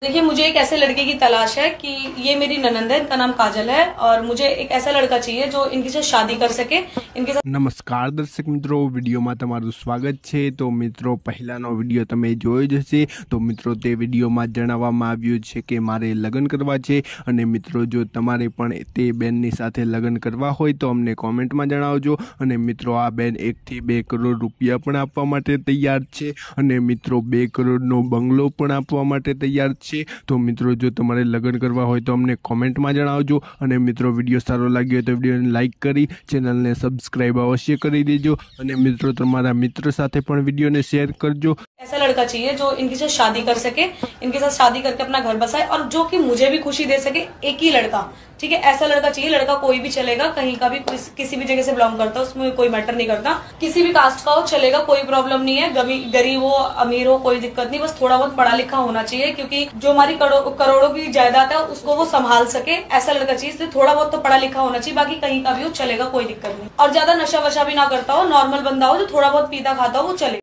देखिए, मुझे एक ऐसे लड़के की तलाश है कि ये मेरी ननंद है, इनका नाम काजल है और मुझे एक ऐसा लड़का चाहिए जो इनके साथ शादी कर सके। इनके साथ નમસ્કાર દર્શક મિત્રો, વિડીયોમાં તમારું સ્વાગત છે। તો મિત્રો, પહેલાનો વિડીયો તમે જોયો જ હશે। તો મિત્રો, તે વિડીયોમાં જણાવવામાં આવ્યું છે કે મારે લગ્ન કરવા છે અને મિત્રો, જો તમારે પણ તે બેનની સાથે લગ્ન કરવા હોય તો અમને કોમેન્ટમાં જણાવજો। અને મિત્રો, આ બેન 1 થી 2 કરોડ રૂપિયા પણ આપવા માટે તૈયાર છે અને મિત્રો 2 કરોડનો બંગલો પણ આપવા માટે તૈયાર છે। તો મિત્રો, જો તમારે લગ્ન કરવા હોય તો અમને કોમેન્ટમાં જણાવજો। અને મિત્રો, વિડીયો સારો લાગ્યો હોય તો વિડીયોને લાઈક કરી ચેનલને સબસ્ક્રાઈબ अवश्य कर दीजिए। और मित्रों, तुम्हारा मित्र साथे पण वीडियो ने शेयर करजो। ऐसा लड़का चाहिए जो इनके साथ शादी कर सके, इनके साथ शादी करके अपना घर बसाए और जो कि मुझे भी खुशी दे सके। एक ही लड़का, ठीक है, ऐसा लड़का चाहिए। लड़का कोई भी चलेगा, कहीं का भी, किसी भी जगह से बिलोंग करता है, उसमें कोई मैटर नहीं करता। किसी भी कास्ट का हो चलेगा, कोई प्रॉब्लम नहीं है। गरीब हो, अमीर हो, कोई दिक्कत नहीं, बस थोड़ा बहुत पढ़ा लिखा होना चाहिए, क्योंकि जो हमारी करोड़ों की जायदाद है उसको वो संभाल सके। ऐसा लड़का चाहिए, इसलिए थोड़ा बहुत तो पढ़ा लिखा होना चाहिए, बाकी कहीं का भी हो चलेगा, कोई दिक्कत नहीं। और ज्यादा नशा वशा भी ना करता हो, नॉर्मल बंदा हो जो थोड़ा बहुत पीता खाता हो वो चले।